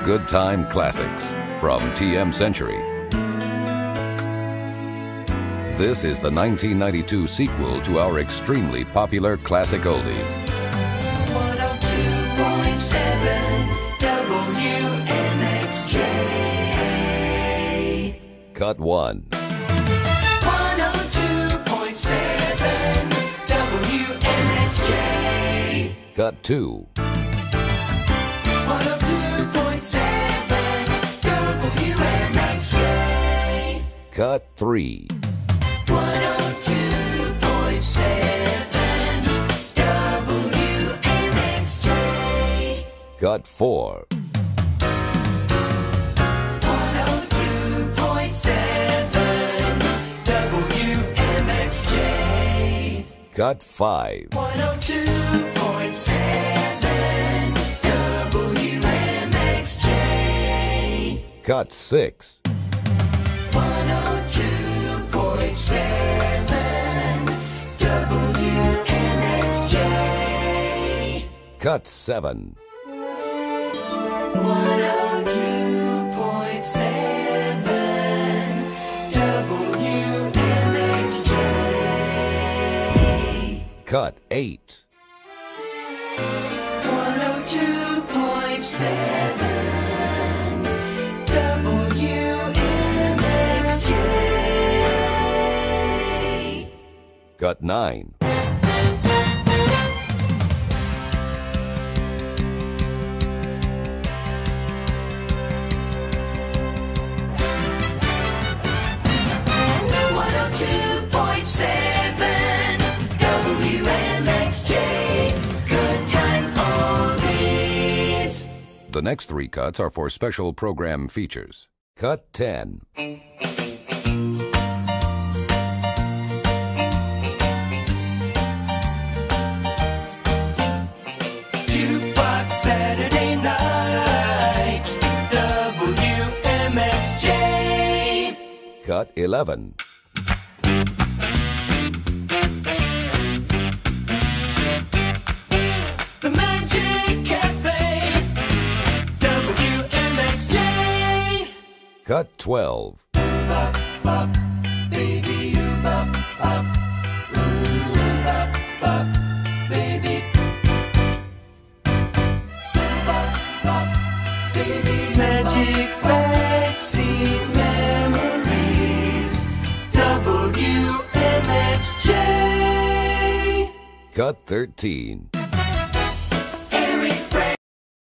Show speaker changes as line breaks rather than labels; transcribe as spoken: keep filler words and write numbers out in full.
Good Time Classics from T M Century. This is the nineteen ninety-two sequel to our extremely popular classic oldies.
one oh two point seven W M X J.
Cut one.
one oh two point seven W M X J.
Cut two.
one oh two point seven W M X J.
Cut three.
one oh two point seven W M X J.
Cut four.
one oh two point seven W M X J.
Cut five.
one oh two point seven W M X J.
Cut six.
one oh two point seven W M X J.
Cut seven.
one oh two point seven W M X J.
Cut eight.
one oh two point seven W M X J.
Cut nine.
one oh two point seven W M X J. Good time oldies.
The next three cuts are for special program features. Cut ten.
Jukebox Saturday night, W M X J.
Cut eleven.
The Magic Cafe, W M X J.
Cut twelve.
Bop, bop, baby, you bop, bop. Ooh, bop, bop, baby. Bop, bop, baby. Magic backseat memories, W M X J.
Cut thirteen.